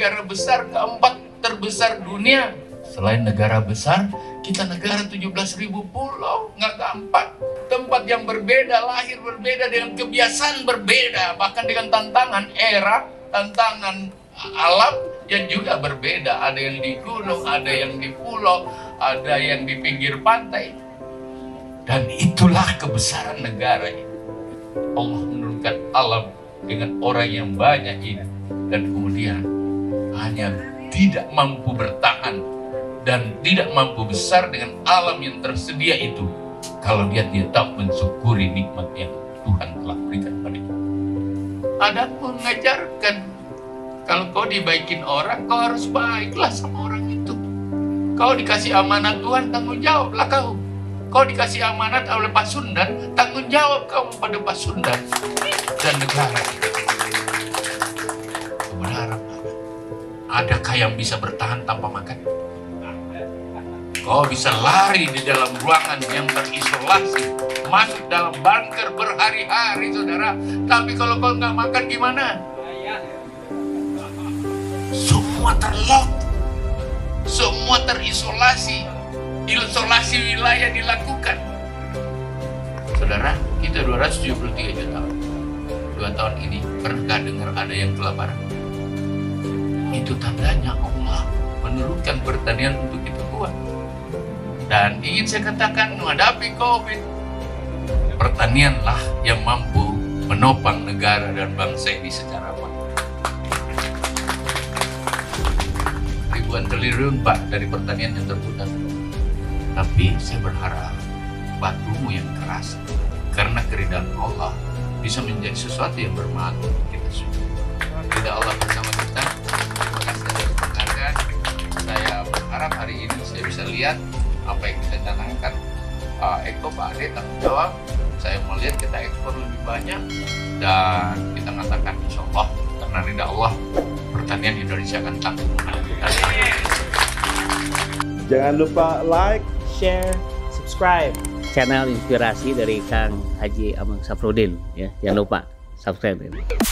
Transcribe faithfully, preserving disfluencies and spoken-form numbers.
negara besar keempat terbesar dunia. Selain negara besar, kita negara tujuh belas ribu pulau, nggak gampang. Tempat yang berbeda, lahir berbeda, dengan kebiasaan berbeda, bahkan dengan tantangan era, tantangan alam yang juga berbeda. Ada yang di gunung, ada yang di pulau, ada yang di pinggir pantai. Dan itulah kebesaran negara ini. Allah menurunkan alam dengan orang yang banyak ini, dan kemudian hanya tidak mampu bertahan dan tidak mampu besar dengan alam yang tersedia itu kalau dia tidak tahu mensyukuri nikmat yang Tuhan telah berikan padanya. Ada mengajarkan kalau kau dibaikin orang, kau harus baiklah sama orang itu. Kau dikasih amanat Tuhan, tanggung jawablah kau. Kau dikasih amanat oleh Pak Sundan, tanggung jawab kamu pada Pak Sundan dan negara ini. Kebenaran ada. Adakah yang bisa bertahan tanpa makan? Kau bisa lari di dalam ruangan yang terisolasi, masuk dalam bunker berhari-hari, saudara. Tapi kalau kau nggak makan gimana? Semua terlock, semua terisolasi, isolasi wilayah dilakukan. Saudara, kita dua ratus tujuh puluh tiga juta tahun. Dua tahun ini, pernahkah dengar ada yang kelaparan? Itu tandanya Allah menurunkan pertanian untuk kita kuat. Dan ingin saya katakan, menghadapi COVID, pertanianlah yang mampu menopang negara dan bangsa ini secara baik. Ribuan triliun Pak dari pertanian yang terputar. Tapi saya berharap batumu yang keras, karena keridhaan Allah bisa menjadi sesuatu yang bermanfaat untuk kita semua. Keridhaan Allah bersama kita. Terima kasih atas penghargaan. Saya berharap hari ini saya bisa lihat apa yang kita canangkan. uh, Eko, Pak Ade tanggung jawab. Saya melihat kita ekspor lebih banyak, dan kita mengatakan insya Allah karena ridha Allah pertanian Indonesia akan tangguh. Jangan lupa like, share, subscribe channel Inspirasi dari Kang Haji Ameng Safruddin, ya. Jangan lupa subscribe.